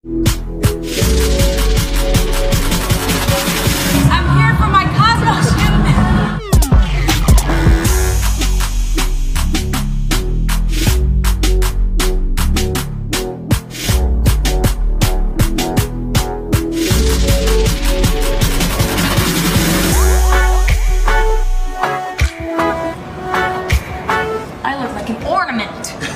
I'm here for my Cosmo shipment. I look like an ornament.